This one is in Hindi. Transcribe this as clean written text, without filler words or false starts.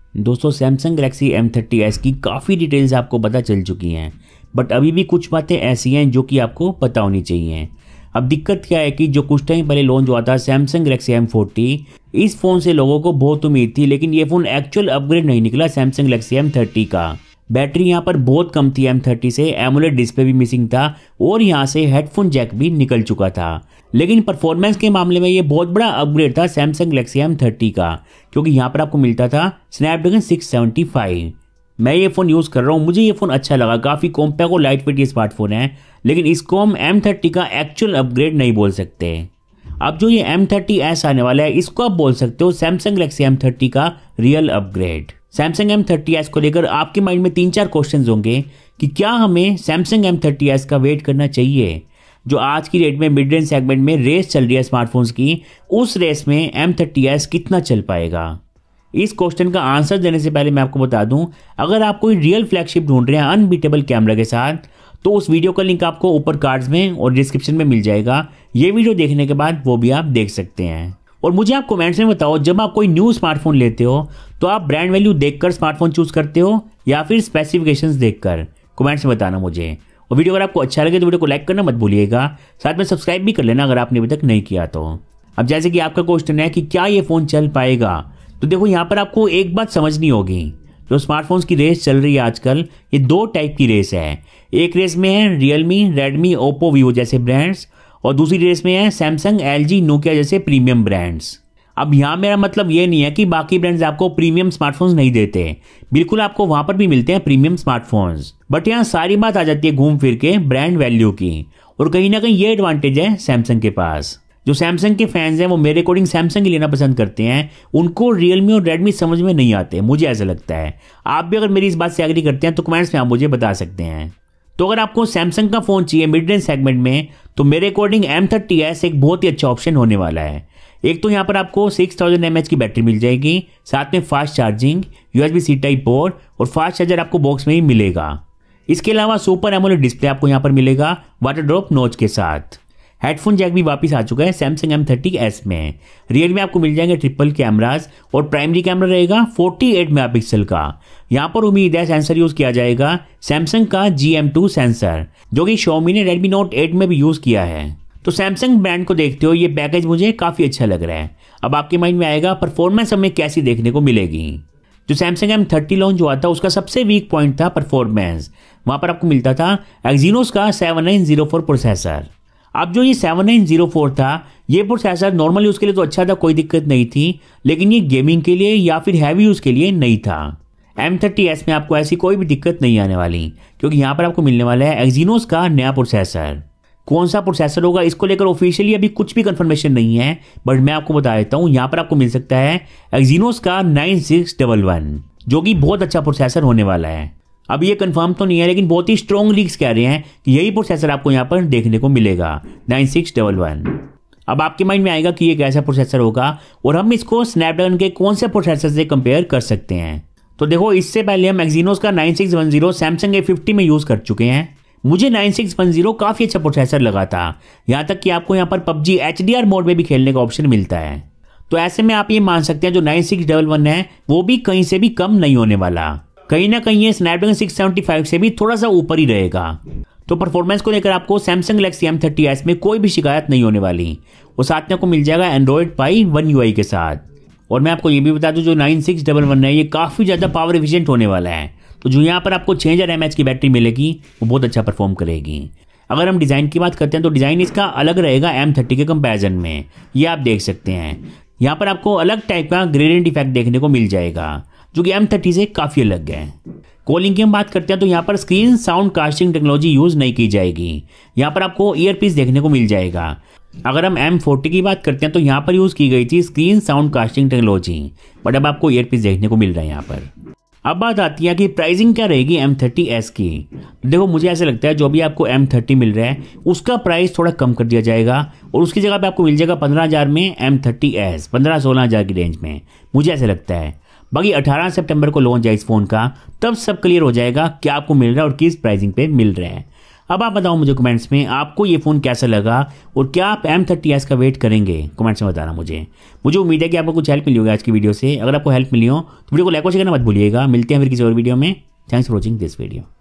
दोस्तों सैमसंग गैलेक्सी M30s की काफ़ी डिटेल्स आपको पता चल चुकी हैं, बट अभी भी कुछ बातें ऐसी हैं जो कि आपको पता होनी चाहिए। अब दिक्कत क्या है कि जो कुछ टाइम पहले लॉन्च हुआ था सैमसंग गैलेक्सी M40, इस फ़ोन से लोगों को बहुत उम्मीद थी, लेकिन ये फ़ोन एक्चुअल अपग्रेड नहीं निकला सैमसंग गैलेक्सी M30 का। बैटरी यहाँ पर बहुत कम थी M30 से, एमोलेड डिस्प्ले भी मिसिंग था और यहाँ से हेडफोन जैक भी निकल चुका था। लेकिन परफॉर्मेंस के मामले में ये बहुत बड़ा अपग्रेड था सैमसंग गैलेक्सी M30 का, क्योंकि यहाँ पर आपको मिलता था स्नैपड्रैगन 675। मैं ये फ़ोन यूज़ कर रहा हूँ, मुझे ये फ़ोन अच्छा लगा, काफ़ी कॉम्पैक्ट और लाइट वेट ये स्मार्टफोन है, लेकिन इसको हम M30 का एक्चुअल अपग्रेड नहीं बोल सकते। अब जो ये M30s आने वाला है, इसको आप बोल सकते हो सैमसंग गैलेक्सी M30 का रियल अपग्रेड। सैमसंग M30s को लेकर आपके माइंड में 3-4 क्वेश्चंस होंगे कि क्या हमें सैमसंग M30s का वेट करना चाहिए। जो आज की डेट में मिड रेंज सेगमेंट में रेस चल रही है स्मार्टफोन्स की, उस रेस में M30s कितना चल पाएगा। इस क्वेश्चन का आंसर देने से पहले मैं आपको बता दूं, अगर आप कोई रियल फ्लैगशिप ढूंढ रहे हैं अनबीटेबल कैमरा के साथ, तो उस वीडियो का लिंक आपको ऊपर कार्ड्स में और डिस्क्रिप्शन में मिल जाएगा। ये वीडियो देखने के बाद वो भी आप देख सकते हैं। और मुझे आप कमेंट्स में बताओ, जब आप कोई न्यू स्मार्टफोन लेते हो तो आप ब्रांड वैल्यू देखकर स्मार्टफोन चूज करते हो या फिर स्पेसिफिकेशंस देखकर। कमेंट्स में बताना मुझे। और वीडियो अगर आपको अच्छा लगे तो वीडियो को लाइक करना मत भूलिएगा, साथ में सब्सक्राइब भी कर लेना अगर आपने अभी तक नहीं किया तो। अब जैसे कि आपका क्वेश्चन है कि क्या ये फ़ोन चल पाएगा, तो देखो यहाँ पर आपको एक बात समझनी होगी। जो स्मार्टफोन्स की रेस चल रही है आजकल, ये 2 टाइप की रेस है। एक रेस में है रियलमी, रेडमी, ओप्पो, वीवो जैसे ब्रांड्स, और दूसरी रेस में है सैमसंग, LG, नोकिया जैसे प्रीमियम ब्रांड्स। अब यहाँ मेरा मतलब ये नहीं है कि बाकी ब्रांड्स आपको प्रीमियम स्मार्टफोन्स नहीं देते, बिल्कुल आपको वहां पर भी मिलते हैं प्रीमियम स्मार्टफोन्स, बट यहाँ सारी बात आ जाती है घूम फिर के ब्रांड वैल्यू की। और कहीं ना कहीं ये एडवांटेज है सैमसंग के पास। जो सैमसंग के फैंस हैं वो मेरे अकॉर्डिंग सैमसंग ही लेना पसंद करते हैं, उनको रियलमी और रेडमी समझ में नहीं आते, मुझे ऐसा लगता है। आप भी अगर मेरी इस बात से एग्री करते हैं तो कमेंट्स में आप मुझे बता सकते हैं। तो अगर आपको सैमसंग का फ़ोन चाहिए मिड रेंज सेगमेंट में, तो मेरे अकॉर्डिंग M30s एक बहुत ही अच्छा ऑप्शन होने वाला है। एक तो यहाँ पर आपको 6000 mAh की बैटरी मिल जाएगी, साथ में fast charging, USB-C type port और फास्ट चार्जर आपको बॉक्स में ही मिलेगा। इसके अलावा सुपर एमोलेड डिस्प्ले आपको यहाँ पर मिलेगा वाटर ड्रॉप नोच के साथ। हेडफोन जैक भी वापस आ चुका है सैमसंग M30s में। रियल में आपको मिल जाएंगे ट्रिपल कैमरास और प्राइमरी कैमरा रहेगा 48 मेगापिक्सल का। यहाँ पर उम्मीद है सेंसर यूज किया जाएगा सैमसंग का GM2 सेंसर, जो कि Xiaomi ने Redmi Note 8 में भी यूज किया है। तो सैमसंग ब्रांड को देखते हो ये पैकेज मुझे काफी अच्छा लग रहा है। अब आपके माइंड में आएगा परफॉर्मेंस हमें कैसी देखने को मिलेगी। जो सैमसंग M30 लॉन्च हुआ था उसका सबसे वीक पॉइंट था परफॉर्मेंस। वहां पर आपको मिलता था Exynos का 7904 प्रोसेसर। अब जो ये 7904 था, ये प्रोसेसर नॉर्मल यूज के लिए तो अच्छा था, कोई दिक्कत नहीं थी, लेकिन ये गेमिंग के लिए या फिर हैवी यूज के लिए नहीं था। M30s में आपको ऐसी कोई भी दिक्कत नहीं आने वाली, क्योंकि यहाँ पर आपको मिलने वाला है Exynos का नया प्रोसेसर। कौन सा प्रोसेसर होगा इसको लेकर ऑफिशियली अभी कुछ भी कंफर्मेशन नहीं है, बट मैं आपको बता देता हूँ। यहाँ पर आपको मिल सकता है Exynos का 9611, जो कि बहुत अच्छा प्रोसेसर होने वाला है। अब ये कंफर्म तो नहीं है, लेकिन बहुत ही स्ट्रॉन्ग लीक्स कह रहे हैं कि यही प्रोसेसर आपको यहाँ पर देखने को मिलेगा 9611। अब आपके माइंड में आएगा कि ये कैसा प्रोसेसर होगा और हम इसको स्नैपड्रैगन के कौन से प्रोसेसर से कंपेयर कर सकते हैं। तो देखो, इससे पहले हम Exynos का 9610 सैमसंग A50 में यूज कर चुके हैं। मुझे 9610 काफी अच्छा प्रोसेसर लगा था, यहाँ तक कि आपको यहाँ पर PUBG HDR मोड में भी खेलने का ऑप्शन मिलता है। तो ऐसे में आप ये मान सकते हैं जो 9611 है वो भी कहीं से भी कम नहीं होने वाला, कहीं ना कहीं ये स्नैपड्रैगन 675 से भी थोड़ा सा ऊपर ही रहेगा। तो परफॉर्मेंस को लेकर आपको सैमसंग गैलेक्सी M30s में कोई भी शिकायत नहीं होने वाली। और साथ में आपको मिल जाएगा Android Pie One UI के साथ। और मैं आपको ये भी बता दूं, जो 9611 है ये काफ़ी ज़्यादा पावर एफिशिएंट होने वाला है। तो जो यहाँ पर आपको 6000 mAh की बैटरी मिलेगी वो बहुत अच्छा परफॉर्म करेगी। अगर हम डिज़ाइन की बात करते हैं तो डिज़ाइन इसका अलग रहेगा M30 के कंपैरिजन में, ये आप देख सकते हैं। यहाँ पर आपको अलग टाइप का ग्रेडियंट इफेक्ट देखने को मिल जाएगा, जो कि M30 से काफ़ी अलग है। कॉलिंग की हम बात करते हैं तो यहाँ पर screen sound casting technology use नहीं की जाएगी। यहाँ पर आपको ईयरपीस देखने को मिल जाएगा। अगर हम M40 की बात करते हैं तो यहाँ पर यूज़ की गई थी screen sound casting technology, but अब आपको ईयरपीस देखने को मिल रहा है यहाँ पर। अब बात आती है कि प्राइसिंग क्या रहेगी M30s की। देखो, मुझे ऐसा लगता है जो भी आपको M30 मिल रहा है उसका प्राइस थोड़ा कम कर दिया जाएगा और उसकी जगह पे आपको मिल जाएगा 15,000 में M30s, 15-16,000 की रेंज में, मुझे ऐसा लगता है। बाकी 18 सितंबर को लॉन्च है इस फोन का, तब सब क्लियर हो जाएगा क्या आपको मिल रहा है और किस प्राइसिंग पे मिल रहा है। अब आप बताओ मुझे कमेंट्स में आपको ये फ़ोन कैसा लगा और क्या आप M30s का वेट करेंगे, कमेंट्स में बताना मुझे उम्मीद है कि आपको कुछ हेल्प मिली होगी आज की वीडियो से। अगर आपको हेल्प मिली हो तो वीडियो को लाइक और शेयर करना मत भूलिएगा। मिलते हैं फिर किसी और वीडियो में। Thanks for watching this video.